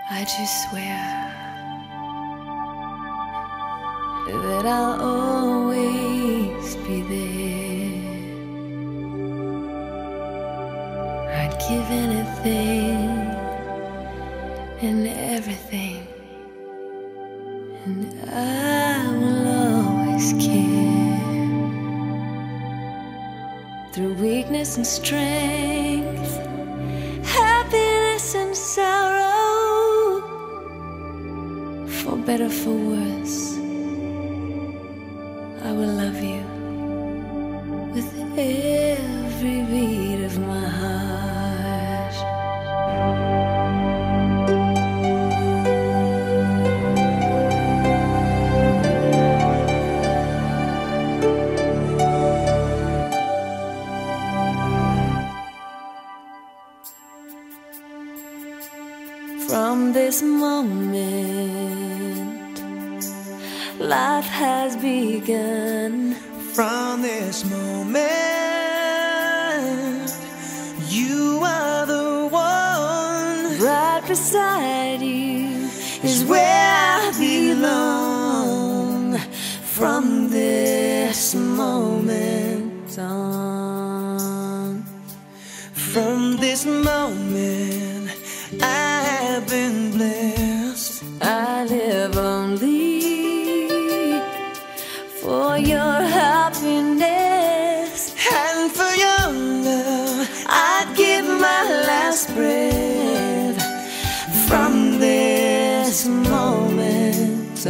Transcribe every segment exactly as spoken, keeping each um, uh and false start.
I just swear that I'll always be there. I'd give anything and everything, and I will always care. Through weakness and strength, happiness and sorrow, for better, for worse, I will love you with every beat of my heart. From this moment, life has begun. From this moment, you are the one. Right beside you is where I belong. From this moment on, from this moment, I have been blessed. I live only for your happiness, and for your love I'd give my last breath. From this moment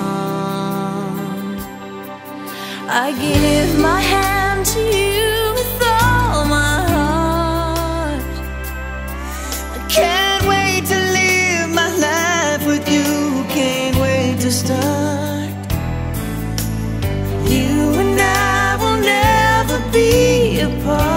on, I give my hand to you with all my heart. I can't wait to live my life with you. Can't wait to start. You and I will never be apart.